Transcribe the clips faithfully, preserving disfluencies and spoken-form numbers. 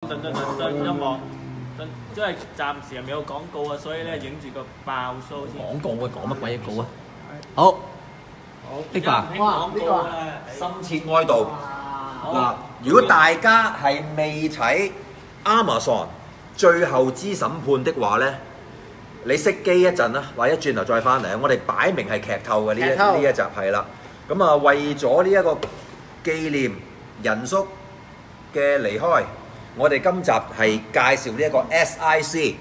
噔噔噔噔音樂，即係暫時係未有廣告啊，所以咧影住個爆 show 先。 廣告啊，講乜鬼嘢告啊？好，好，的爸， 哇！呢個深切哀悼。嗱，如果大家係未睇 Amazon 最後之審判的話咧，你熄機一陣啦，或者轉頭再翻嚟，我哋擺明係劇透嘅呢一呢一集係啦。咁啊，為咗呢一個紀念仁叔嘅離開，我哋今集係介紹呢一個 S I C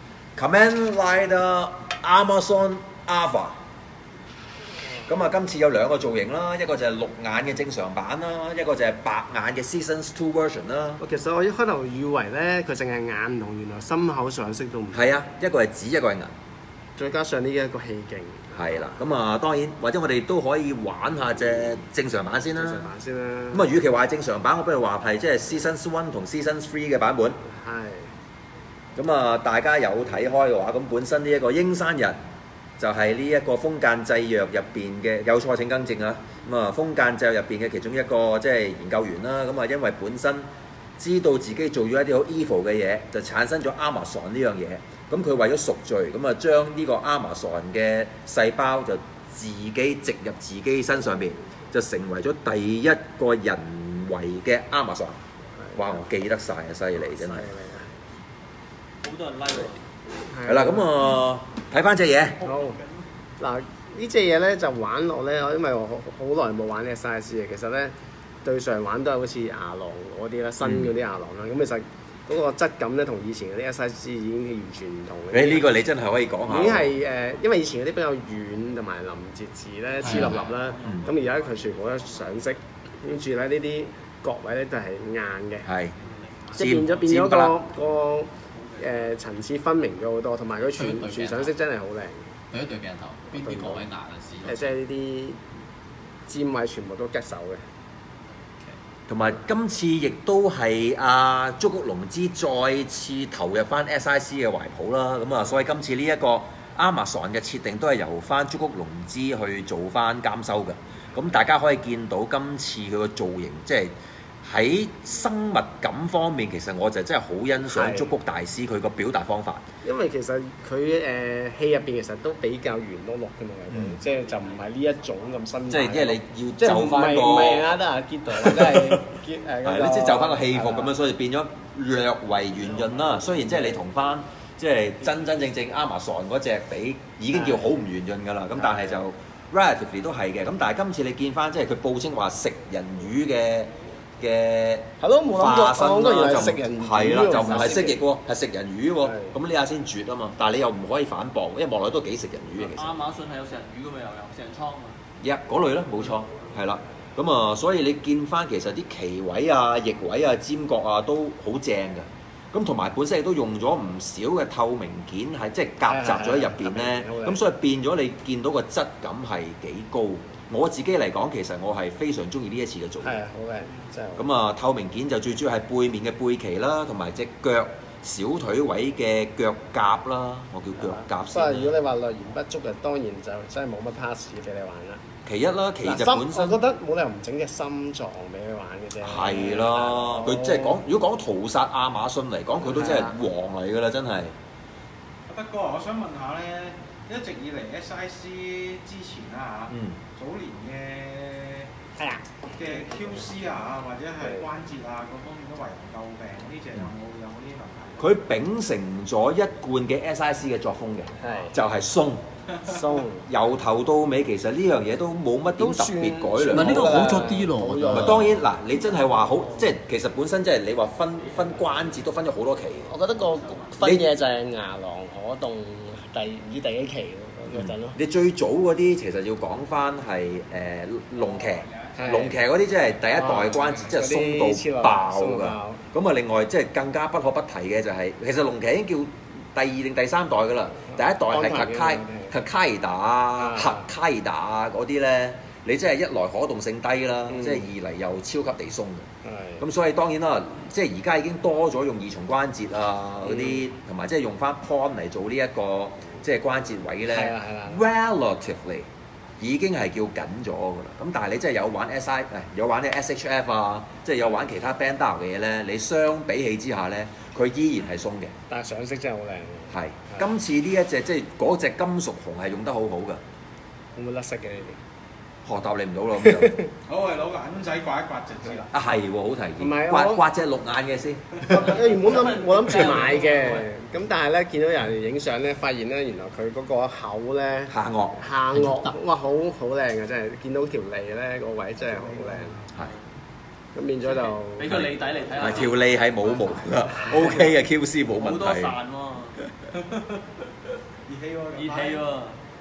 Kamen Rider Amazon Alpha。咁啊，今次有兩個造型啦，一個就係綠眼嘅正常版啦，一個就係白眼嘅 Seasons Two version 啦。 其實我一開頭以為咧，佢淨係眼唔同，原來心口上色都唔同。 係啊，一個係紫，一個係銀。 再加上呢一個氣勁。 係啦，咁啊當然，或者我哋都可以玩下隻正常版先啦。 正常版先啦。 咁啊，與其話係正常版，我不如話係即係 Seasons One 同 Seasons Three 嘅版本。 係。 咁啊，大家有睇開嘅話，咁本身呢一個鷹山人就係呢一個風間製藥入邊嘅，有錯請更正啊！咁啊，風間製藥入邊嘅其中一個即係研究員啦。咁啊，因為本身知道自己做咗一啲好 evil 嘅嘢，就產生咗 Amazon 呢樣嘢。咁佢為咗贖罪，咁啊將呢個 Amazon 嘅細胞就自己植入自己身上邊，就成為咗第一個人為嘅 Amazon。哇！我記得晒啊，犀利真係。 好多人 like 喎。 係啦，咁啊睇翻隻嘢。 好。嗱，呢隻嘢咧就玩落咧，因為我好耐冇玩呢個 size 嘅，其實咧對上玩都係好似牙狼嗰啲啦，新嗰啲牙狼啦。咁其實嗰個質感咧，同以前嗰啲 S I C 已經完全唔同嘅。 誒呢個你真係可以講下。 已經係誒，因為以前嗰啲比較軟同埋臨節字咧，黐立立啦。咁而家佢全部都上色，跟住咧呢啲角位咧都係硬嘅。 係。 即係變咗變咗個個誒層次分明咗好多，同埋佢全全上色真係好靚。 對一對鏡頭，邊啲角位硬嘅事？ 誒，即係呢啲尖位全部都吉手嘅。 同埋今次亦都係阿竹谷隆之再次投入翻 S I C 嘅懷抱啦，咁啊，所以今次呢一個 Amazon 嘅設定都係由翻竹谷隆之去做翻監修嘅，咁大家可以見到今次佢個造型，即係喺生物感方面，其實我就真係好欣賞竹谷大師佢個表達方法。 因為其實佢誒戲入邊其實都比較圓碌碌嘅嘛，嗯、即係就唔係呢一種咁新。 即係即係你要即係就翻個。 唔係啊，得啊，傑度或者係傑誒嗰個。 係，即係就翻個戲服咁樣，所以變咗略為圓潤啦。雖然即係你同翻即係真真正正 Amazon 嗰隻比，已經叫好唔圓潤㗎啦。咁但係就 relatively 都係嘅。咁但係今次你見翻即係佢報稱話食人魚嘅。嘅係咯，冇諗過， 身我覺得就食人魚係啦，就唔係蜥蜴喎，係食人魚喎。咁呢下先絕啊嘛！但係你又唔可以反駁，因為望落都幾食人魚嘅其實。 亞馬遜係有食人魚㗎嘛，又有食人倉啊。 一嗰類啦，冇錯，係啦。咁啊，所以你見翻其實啲鰭位啊、翼位啊、尖角啊都好正嘅。咁同埋本身亦都用咗唔少嘅透明件，係即係夾雜咗喺入邊咧。咁所以變咗你見到個質感係幾高。我自己嚟講，其實我係非常中意呢一次嘅造型。 係啊，好靚，真係。 咁啊，透明件就最主要係背面嘅背鰭啦，同埋隻腳小腿位嘅腳甲啦，我叫腳甲先。 不過如果你話來源不足啊，當然就真係冇乜 pass 俾你玩啦。 其一啦，其實本身我覺得冇理由唔整隻心臟俾你玩嘅啫。 係啦，佢即係講，如果講屠殺亞馬遜嚟講，佢都真係王嚟㗎啦，真係。 德哥，我想問下咧，一直以嚟 S I C 之前啦嚇， 嗯、 早年嘅係啊嘅 Q C 啊，或者係關節啊各方面都為人詬病，呢隻有冇有冇呢啲問題？ 佢秉承咗一貫嘅 S I C 嘅作風嘅，就係鬆。 鬆由頭到尾，其實呢樣嘢都冇乜點特別改良。 唔係呢個好咗啲咯， 唔係當然嗱，你真係話好，即係其實本身即係你話分分關節都分咗好多期。 我覺得個分嘢就係牙狼可動第唔知第幾期嗰陣咯。 你最早嗰啲其實要講翻係誒龍騎，龍騎嗰啲即係第一代關節即係鬆到爆㗎。咁啊，另外即係更加不可不提嘅就係，其實龍騎已經叫第二定第三代㗎啦。第一代係卡卡卡卡伊達啊、黑卡伊達啊嗰啲咧，你真係一來可動性低啦，即係二嚟又超級地鬆嘅。咁所以當然啦，即係而家已經多咗用二重關節啊嗰啲，同埋即係用翻 pon 嚟做呢一個即係關節位咧。relatively 已經係叫緊咗㗎啦。咁但係你真係有玩 S I 誒，有玩啲 S H F 啊，即係有玩其他 band style 嘅嘢咧，你相比起之下咧，佢依然係鬆嘅。 但係上色真係好靚。 係，今次呢一隻即係嗰隻金屬紅係用得好好㗎。 會唔會甩色嘅呢啲？ 學答你唔到咯咁就。 好，我哋攞個銀仔刮一刮就知啦。 啊係喎，好提唔係議。刮我刮隻綠眼嘅先。 我原本諗我諗住買嘅，咁但係咧見到有人影相咧，發現咧原來佢嗰個口咧下顎。 下顎哇好好靚嘅真係，見到條脷咧個位真係好靚。 係。 咁變咗就俾個脷底嚟睇下。 係條脷係冇毛㗎，O K 嘅 Q C 冇問好多題。 散喎， 熱氣喎， 熱氣喎。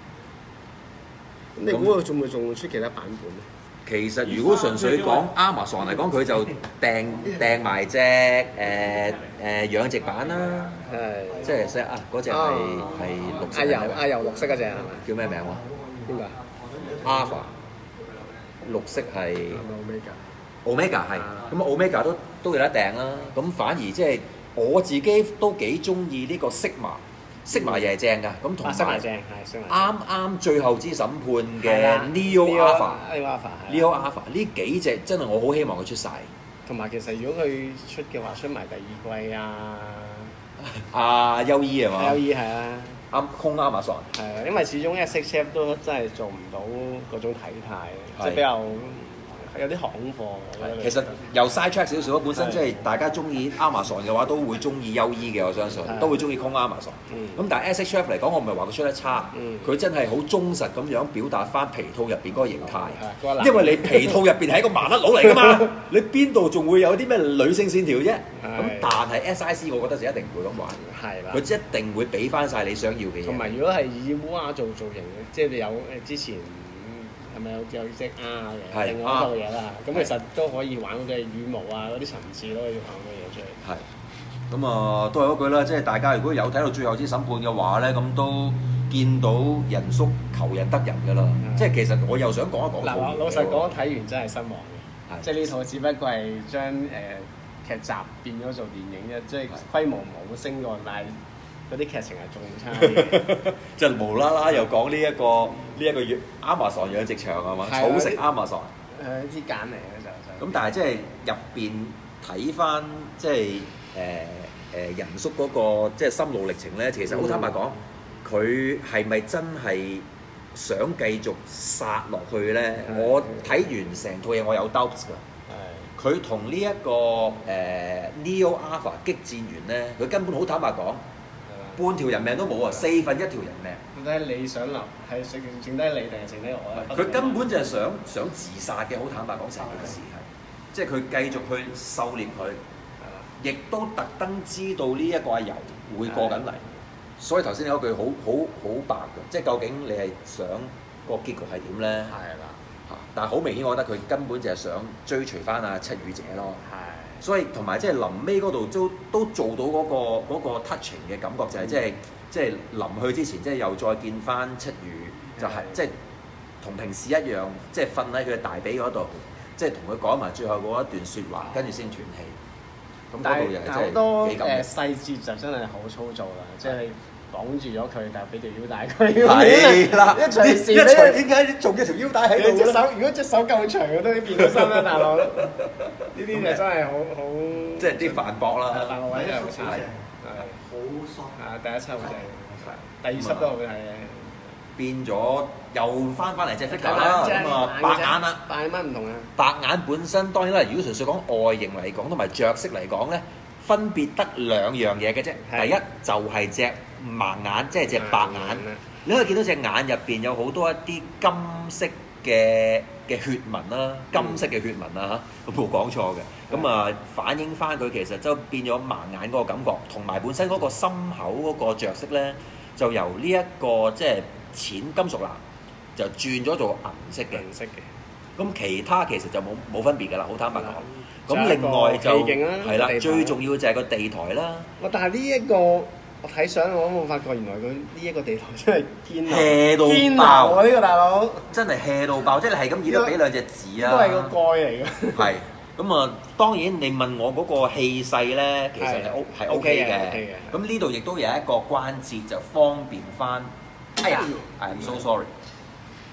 咁你估佢仲會仲會出其他版本咧？ 其實如果純粹講 Amazon 嚟講，佢就訂訂埋隻誒誒養殖版啦， 係即係 set 啊嗰隻係係綠色阿油嘅阿油綠色嗰只係咪？ 叫咩名喎邊個 ？Alpha 綠色係係咪 Omega 係，咁 Omega 都都有得訂啦。咁反而即係我自己都幾中意呢個 Sigma，Sigma 又係正㗎。咁同 Omega？啊， 埋正係正啱啱最後之審判係嘅啦 Neo Alpha。 Neo Alpha Neo Alpha 呢幾隻真係我好希望佢出晒。 同埋其實如果佢出嘅話，出埋第二季啊， 阿優衣係嘛？ L E 係啊， 啱空 Amazon。 係啊，因為始終 S H F 都真係做唔到嗰種體態， 係即係比較有啲行貨。我覺得其實又 side track 少少，本身即係大家中意 Amazon 嘅話，都會中意優衣嘅，我相信係都會中意空 Amazon。 嗯咁但係 S H F 嚟講，我唔係話佢出得差， 嗯佢真係好忠實咁樣表達翻皮套入邊嗰個形態。 係嗰個男因為你皮套入邊係一個麻甩佬嚟㗎嘛，你邊度仲會有啲咩女性線條啫？咁係但係 S I C 我覺得就一定唔會咁玩， 係啦。 佢一定會俾翻晒你想要嘅嘢。 同埋如果係以烏鴉做造型嘅，即係你有誒之前係咪有有隻鴉嘅係另外一套嘢啦？咁其實都可以玩好多羽毛啊，嗰啲層次都可以玩好多嘢出嚟。 係。咁啊，都係嗰句啦，即係大家如果有睇到最後之審判嘅話咧，咁都見到人叔求人得人㗎啦。即係其實我又想講一講嗱， 套老老實講，睇完真係失望係嘅。即係呢套只不過係將誒劇集變咗做電影啫，即係規模冇升過，但係嗰啲劇情係仲差啲。 即係無啦啦又講呢一個呢一個養 Amazon 養殖場係嘛？ 係啊草食 Amazon。 誒啲揀嚟嘅就就。 咁但係即係入邊睇翻即係誒誒人叔嗰個即係心路歷程咧，其實好坦白講，佢係咪真係想繼續殺落去咧？ 係我睇完成套嘢，我有 doubts 㗎。 係佢同呢一個誒、呃、Neo Alpha 激戰完咧，佢根本好坦白講，半條人命都冇啊，四分一條人命。 到底你想留係剩剩低你定係剩低我咧？ 佢根本就係想想自殺嘅，好坦白講成件事係，即係佢繼續去狩獵佢，亦都特登知道呢一個阿油會過緊嚟，所以頭先你嗰句好好好白嘅，即係究竟你係想個結局係點咧？ 係啦， 嚇！但係好明顯，我覺得佢根本就係想追隨翻阿七羽姐咯。 係。 所以同埋即係臨尾嗰度都都做到嗰、個嗰、個 touching 嘅感覺，就係即係即係臨去之前，即係又再見翻七羽，就係即係同平時一樣，即係瞓喺佢嘅大髀嗰度，即係同佢講埋最後嗰一段説話，跟住先斷氣。咁但係嗰度又係真好多誒係幾感人。 細節就真係好粗糙啦，即係你綁住咗佢，但係俾條腰帶佢。 係啦， 一隨時一隨點解仲有條腰帶喺你隻度咧？ 手如果隻手夠長，佢都變到身啦，大佬。呢啲就真係好好。 即係啲反駁啦。 大個位真係好差。係好爽。 啊，第一輯好正，第二輯都好睇嘅。 變咗又翻翻嚟隻 figure 啦，咁啊白眼啦。 白眼乜唔同啊？ 白眼本身當然啦，如果純粹講外形嚟講同埋着色嚟講咧，分別得兩樣嘢嘅啫。 係第一就係隻盲眼，即係隻白眼。你可以見到隻眼入邊有好多一啲金色嘅嘅血紋啦，金色嘅血紋啦嚇，冇講錯嘅。咁啊反映翻佢其實就變咗盲眼嗰個感覺，同埋本身嗰個心口嗰個著色咧，就由呢一個即係淺金屬藍就轉咗做銀色嘅。 顏色嘅。 咁其他其實就冇冇分別㗎啦，好坦白講。 仲有咁另外就一個氣勁啦係啦地，台最重要就係個地台啦哇！但係呢一個我睇相我都冇發覺，原來佢呢一個地台真係堅流 ，hea 到堅流爆啊！呢個大佬真係 hea 到爆，即係你係咁見到俾兩隻字啊！ 都係個蓋嚟嘅。 係咁啊，當然你問我嗰個氣勢咧，其實係 O 係 OK 嘅 OK。嘅咁呢度亦都有一個關節就方便翻。哎呀，I'm so sorry。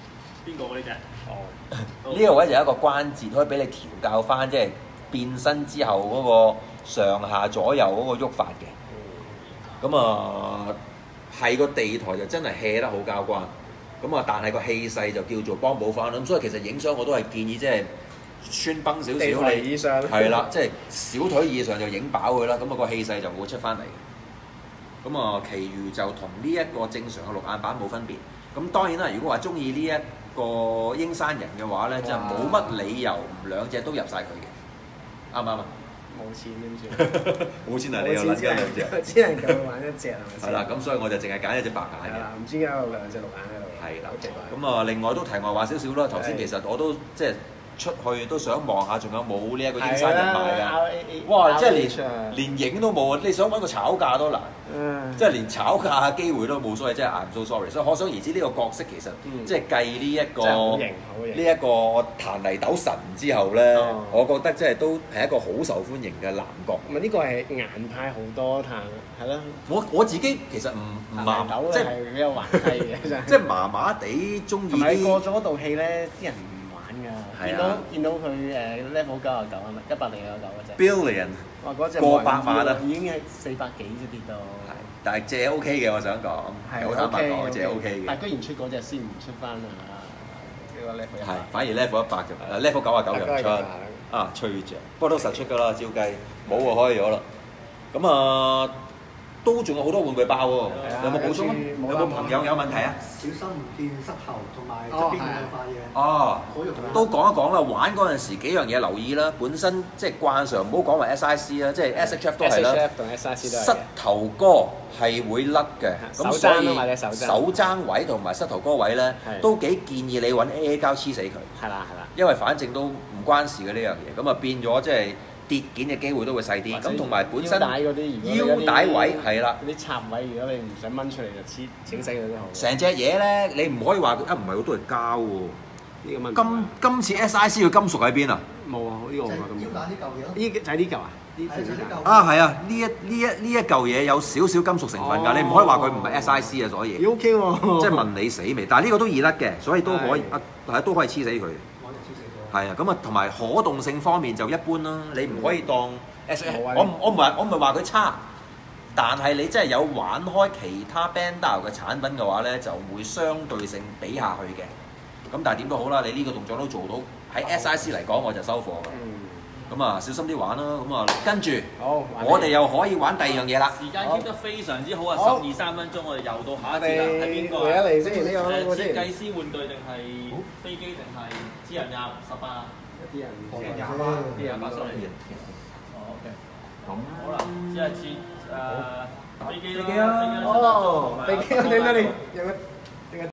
邊個嗰呢隻？ 哦，呢個位就係一個關節，可以俾你調教翻，即係變身之後嗰個上下左右嗰個喐法嘅。咁啊，係個地台就真係 hea 得好交關。咁啊，但係個氣勢就叫做幫補翻啦。咁所以其實影相我都係建議即係穿崩少少， 地台以上係啦，即係小腿以上就影飽佢啦。咁啊個氣勢就會出翻嚟。咁啊，其餘就同呢一個正常嘅綠眼版冇分別。咁當然啦，如果話中意呢一個英山人嘅話咧，就冇乜理由唔兩隻都入晒佢嘅，啱唔啱啊？ 冇錢點算？ 冇錢啊！你又撚緊兩隻， 只能夠玩一隻係咪先？ 係啦，咁所以我就淨係揀一隻白眼嘅。 係啦，唔知點解有兩隻綠眼喺度。 係啦好奇怪。 咁啊，另外都題外話少少啦。頭先其實我都即係出去都想望下，仲有冇呢一個英山人賣㗎？哇！即係連連影都冇啊！你想揾個炒價都難。即係連炒價機會都冇，所謂即係 I'm so sorry。所以可想而知呢個角色其實即係繼呢一個呢一個彈泥豆神之後咧，我覺得即係都係一個好受歡迎嘅男角。 唔係呢個係顏派好多彈，係咯。 我我自己其實唔唔麻， 即係比較滑稽嘅真係。 即係麻麻地中意。 同埋過咗嗰套戲咧，啲人唔玩㗎。見到係啊見到佢誒 level 九啊九係咪？一百零九嗰隻。 Billion 哇！嗰隻過百萬啊， 已經係四百幾啫跌到。 係，但係借 OK 嘅，我想講，好坦白講，借 OK 嘅。 但係居然出嗰隻先唔出翻啊！呢個 level 係，反而 level 一百就 level 九啊九又唔出。啊，吹著，不過都實出㗎啦，照計冇就開咗啦。咁啊，都仲有好多玩具包喎，有冇補充啊？有冇朋友有問題啊？ 小心唔見膝頭同埋側邊嗰塊嘢。 哦，都講一講啦。玩嗰陣時幾樣嘢留意啦。本身即係慣常，唔好講話 S I C 啦，即係 S H F 都係啦。 S H F 同 S I C 都係。 膝頭哥係會甩嘅，咁所以或者手手踭位同埋膝頭哥位咧，都幾建議你揾 A A 膠黐死佢。 係啦係啦。 因為反正都唔關事嘅呢樣嘢，咁啊變咗即係跌件嘅機會都會細啲。咁同埋本身腰帶嗰啲， 腰帶位係啦， 嗰啲插位如果你唔想掹出嚟就黐整死佢都好。 成隻嘢咧，你唔可以話啊唔係好多係膠喎。 呢個問今今次 S I C 嘅金屬喺邊啊？ 冇啊，呢個我覺得冇。 腰帶呢嚿嘢咯。 呢就係呢嚿啊？呢係就係呢嚿。 啊係啊，呢一呢一呢一嚿嘢有少少金屬成分㗎，你唔可以話佢唔係 S I C 啊，所以。 O K 喎。 即係問你死未？但係呢個都易甩嘅，所以都可以啊，係都可以黐死佢。係啊，咁啊，同埋可動性方面就一般啦。你唔可以當 S， 我唔我唔係我唔係話佢差，但係你真係有玩開其他 Bandai 嘅產品嘅話咧，就會相對性比下去嘅。咁但係點都好啦，你呢個動作都做到喺 S I C 嚟講，我就收貨㗎。咁啊，小心啲玩啦。咁啊，跟住我哋又可以玩第二樣嘢啦。 時間 keep 得非常之好啊！十二三分鐘，我哋又到下一節啦。係邊個啊？ 嚟一嚟先，呢個誒嗰設計師玩具定係飛機定係私人廿十八？ 啲人啲人廿八， 啲廿八 sorry。哦 OK。咁好啦，即係設誒飛機啦，飛機啦， 哦，飛機點解你有個